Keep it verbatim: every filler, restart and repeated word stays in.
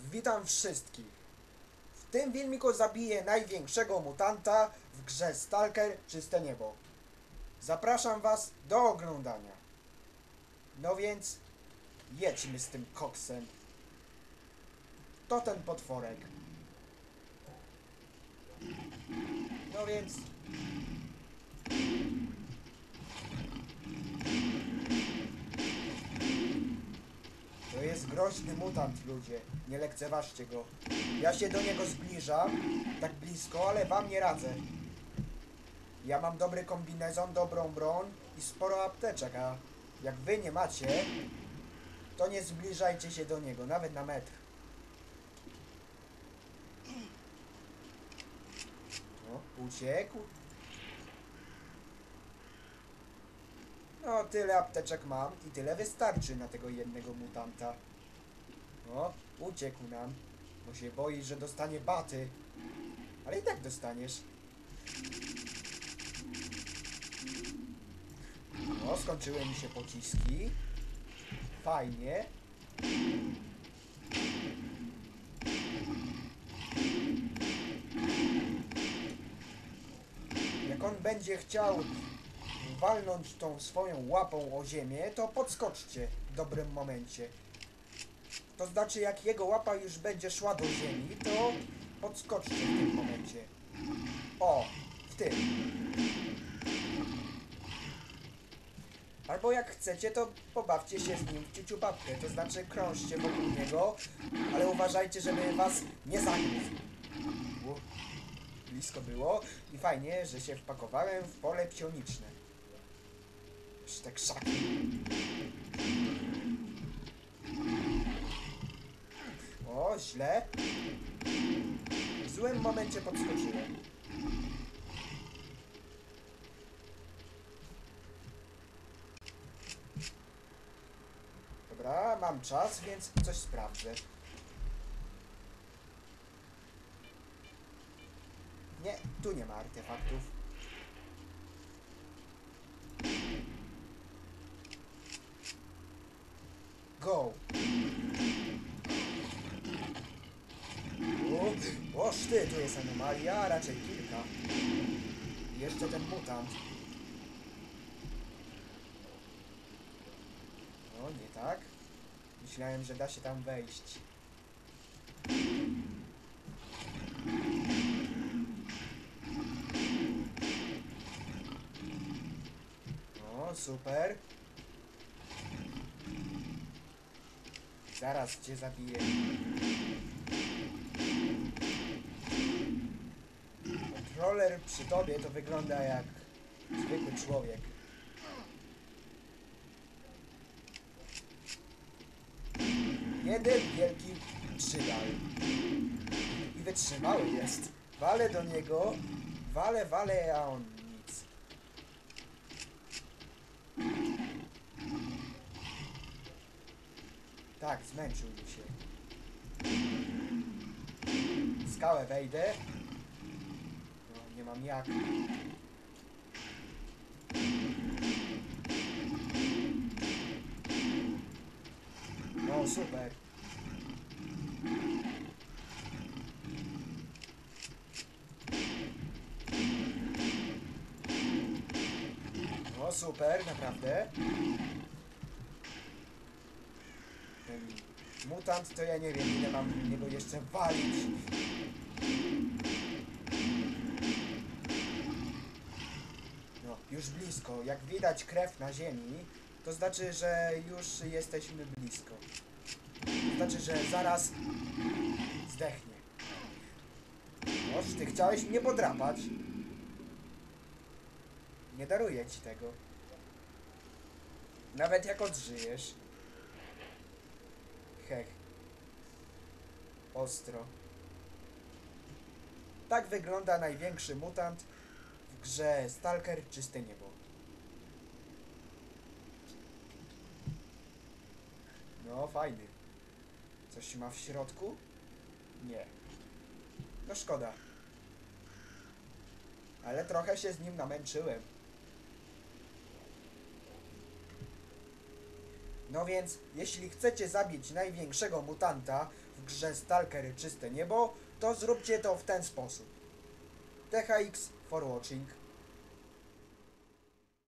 Witam wszystkich. W tym filmiku zabiję największego mutanta w grze Stalker Czyste Niebo. Zapraszam was do oglądania. No więc jedźmy z tym koksem. To ten potworek. No więc to jest groźny mutant, ludzie. Nie lekceważcie go. Ja się do niego zbliżam, tak blisko, ale wam nie radzę. Ja mam dobry kombinezon, dobrą broń i sporo apteczek, a jak wy nie macie, to nie zbliżajcie się do niego, nawet na metr. O, uciekł. No, tyle apteczek mam i tyle wystarczy na tego jednego mutanta. O, uciekł nam, bo się boi, że dostanie baty. Ale i tak dostaniesz. No, skończyły mi się pociski. Fajnie. Jak on będzie chciał walnąć tą swoją łapą o ziemię, to podskoczcie w dobrym momencie. To znaczy, jak jego łapa już będzie szła do ziemi, to podskoczcie w tym momencie. O, w tym. Albo jak chcecie, to pobawcie się z nim w ciuciu babkę, to znaczy krążcie wokół niego, ale uważajcie, żeby was nie zagryzł. Blisko było i fajnie, że się wpakowałem w pole psioniczne. Jeszcze te krzaki. O, źle. W złym momencie podskoczyłem. Dobra, mam czas, więc coś sprawdzę. Nie, tu nie ma artefaktów. Go! O, oż ty, tu jest anomalia, a raczej kilka. I jeszcze ten mutant. No, nie tak. Myślałem, że da się tam wejść. O, super. Zaraz cię zabiję. Kontroler przy tobie to wygląda jak zwykły człowiek. Jeden wielki przydal. I wytrzymały jest. Walę do niego. Walę, walę, a on nic. Tak, zmęczył mi się. W skałę wejdę. No, nie mam jak. No, super. No, super, naprawdę. Ten mutant to ja nie wiem, ile mam w niego jeszcze walić. No, już blisko. Jak widać krew na ziemi, to znaczy, że już jesteśmy blisko. To znaczy, że zaraz zdechnie. Noż, ty chciałeś mnie podrapać. Nie daruję ci tego. Nawet jak odżyjesz. Hech. Ostro. Tak wygląda największy mutant w grze Stalker Czyste Niebo. No, fajny. Coś ma w środku? Nie. No szkoda. Ale trochę się z nim namęczyłem. No więc, jeśli chcecie zabić największego mutanta w grze Stalker Czyste Niebo, to zróbcie to w ten sposób. T H X for watching.